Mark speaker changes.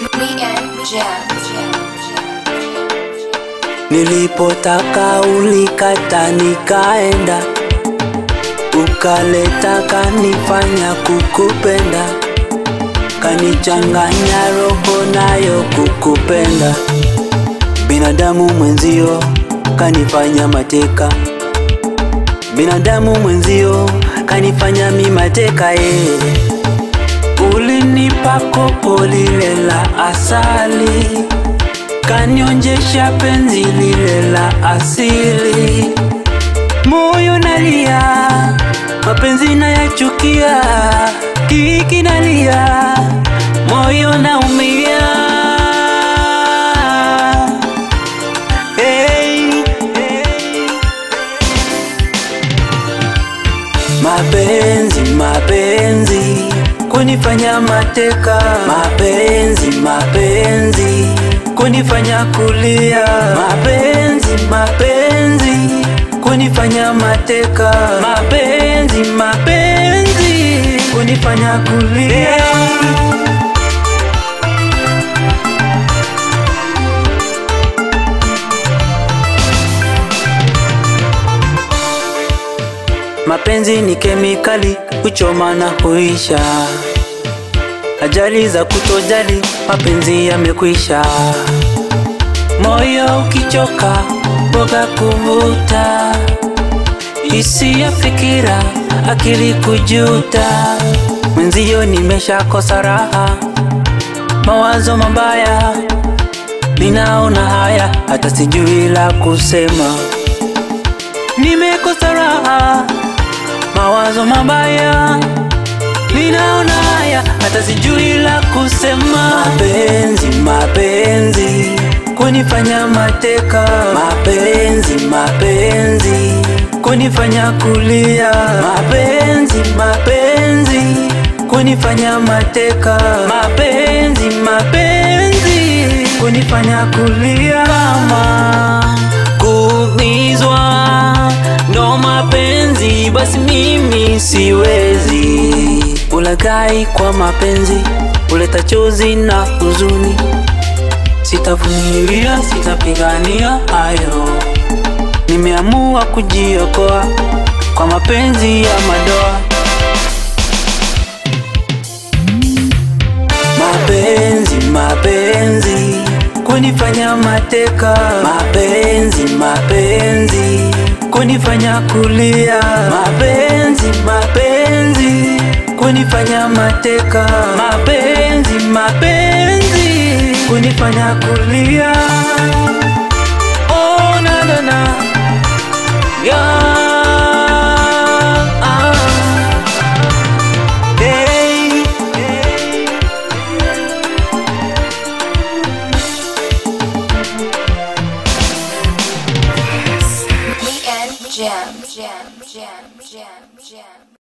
Speaker 1: Nilipotaka ulikata nikaenda, ukaleta kanifanya kukupenda, kanichanganya roho nayo kukupenda. Binadamu mwenzio kanifanya mateka, binadamu mwenzio kanifanya mi mateka Ulinipa kopo lile la asali, kanionjesha penzi lile la asili. Moyo nalia, mapenzi nayachukia, kiki nalia, moyo naumia. Mapenzi, mapenzi kunifanya mateka, mapenzi, mapenzi kunifanya kulia, mapenzi, mapenzi kunifanya mateka, mapenzi, mapenzi kunifanya kulia. Mapenzi ni kemikali, kuchoma na huisha. Ajali za kutojali, mapenzi yamekwisha. Moyo ukichoka, boga kuvuta. Hisia fikira, akili kujuta. Mwenzio nimeshakosa raha, mawazo mabaya, ninaona haya, hata sijui la kusema. Nimekosa raha, mawazo mabaya, ninaona haya, hata sijui la kusema. Mapenzi, mapenzi kunifanya mateka, mapenzi, mapenzi kunifanya kulia, mapenzi, mapenzi kunifanya mateka, mapenzi, mapenzi kunifanya kulia. Kama kuumizwa ndo mapenzi, basi mimi siwezi. Ulaghai kwa mapenzi uleta chozi na huzuni, sitavumilia, sitapigania hayo. Nimeamua kujiokoa kwa mapenzi ya madoa. Mapenzi, mapenzi kunifanya mateka, mapenzi, mapenzi kunifanya kulia, mapenzi, mapenzi kunifanya mateka, mapenzi, mapenzi kunifanya kulia. Oh na na na, yeah.
Speaker 2: Jam, jam, jam, jam, jam, jam.